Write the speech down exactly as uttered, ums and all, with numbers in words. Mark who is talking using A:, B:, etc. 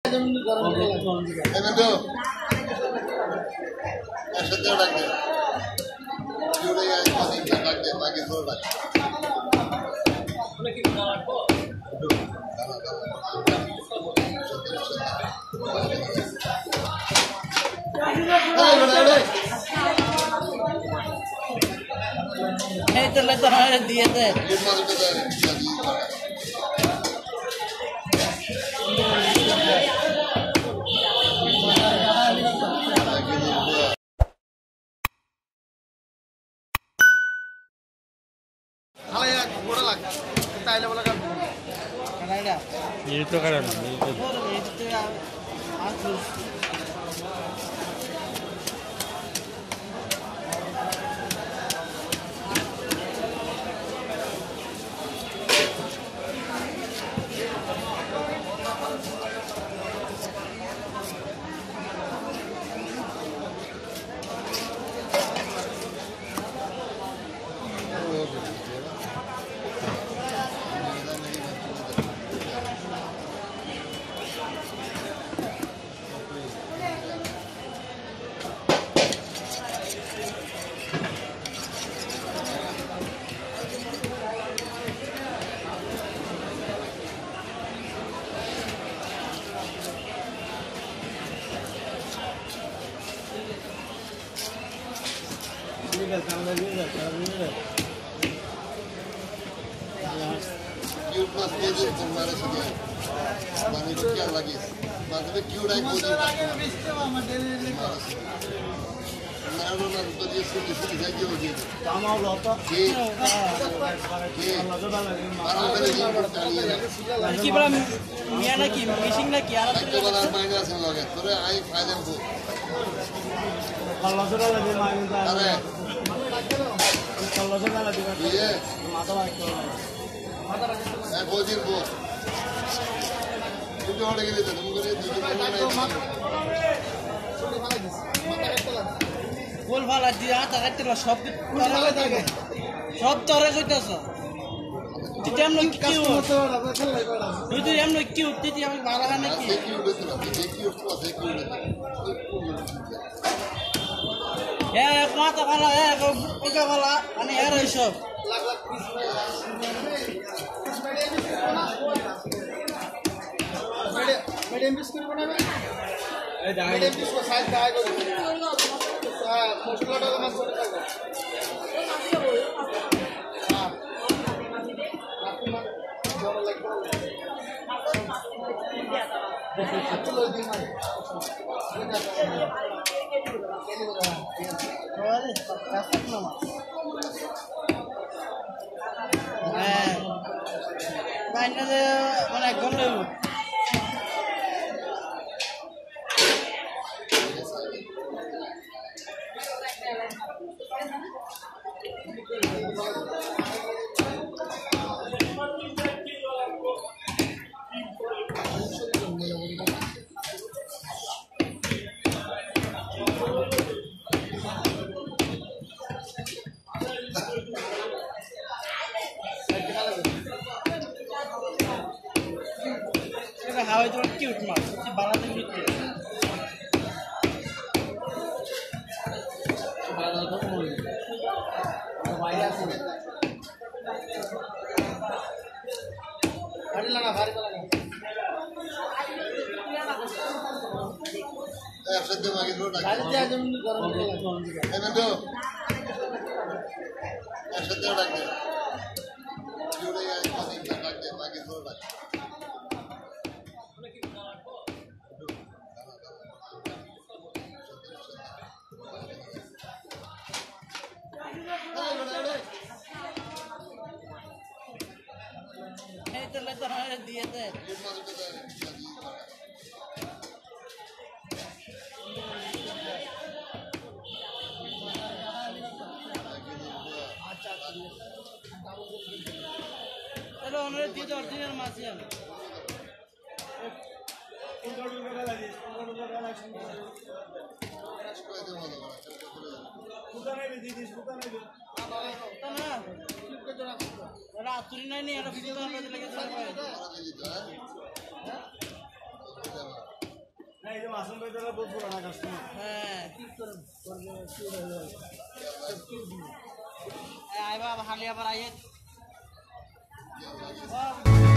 A: Hey, terus terus ada dia deh.
B: Halo ya, kurang lagi. Kita ada bola kan?
A: Karena ada.
C: Itu karena itu.
A: Itu ya, aku.
B: Yurtmaz gelir bunlara şimdi. Bana çok yer lagi. Madem ki uğray koydu. Bunlar onlar da diye şimdi şimdi zengin olacak.
A: Tamam oldu.
B: Ki. Ki. Bana böyle bir tane.
A: Ki bram yana ki missing na ki ara.
B: Takto kadar minus lage. Sonra ay faydam bu.
A: Allah sura la de minus.
B: Are.
A: Allah sura la de.
B: Ye.
A: Mata bak.
B: Ben koyayım bu. Şimdi oraya gidelim. Bunu göre dikkat
A: ফুল ফালা দিয়া তাকে সব তরে থাকে সব তরে কইতাছ তুই এমন কি তুই তুই এমন কি তুই আমি ভালো হয় নাকি হ্যাঁ এক মাথা ফালা এক পিকা ফালা মানে এর এইসব
B: medium piece করে বানাবে এই দাই medium piece को साइज दाई করে হ্যাঁ মশলাটা মাছ করে থাকবে হ্যাঁ আপনি মানে বড় লাগবে চলো দিন মানে
A: ওরে কাস্ট না হ্যাঁ বাইনা যে মানে একদম লইব How is it cute, man? It's balance and cute. Hey, terus terus ada dia deh. Hello, আমরা দিয়ে অরিজিনাল মাছই আনো। রাত্রি নাই নি এটা ভিডিও বানাতে লাগে
B: এই যে মাসুম ভাই দ্বারা বহুত পুরানা কাস্টমার
A: হ্যাঁ আইবা হালি আবার আইয়ে